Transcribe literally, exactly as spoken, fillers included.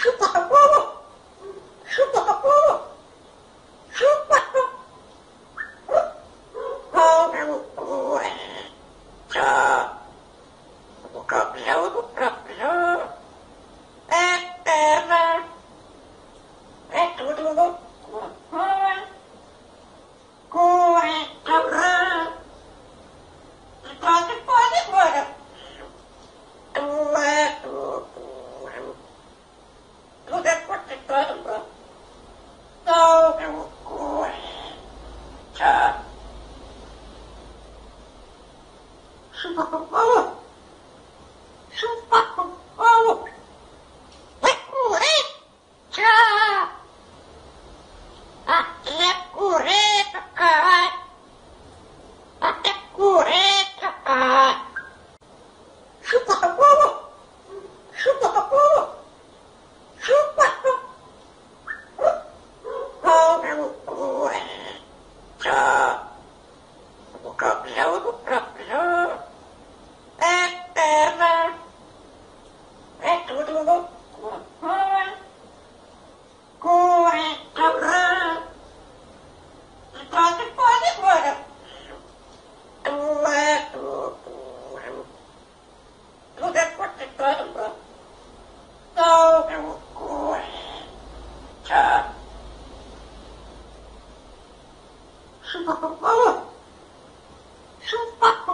Chupa, Paulo! Chupa, Paulo! Chupa! Paulo! Tchau! O campeão do campeão é terra, é tudo loucura, corre, corre, e pode, pode, agora. Tu é tudo, tudo é portando, todo corre, tchau. Chupa, Paulo! Chupa, Paulo! Vai correr! Tchau! Até correr, caralho! Até correr, caralho! Chupa, Paulo! Chupa, Paulo! Chupa! Paulo! Tchau! O campeão do campeão é terra, é tudo loucura, corre, corre, e pode, pode agora. Tu é tudo, tudo é portando, todo corre, tchau. Chupa, Paulo! Chupa!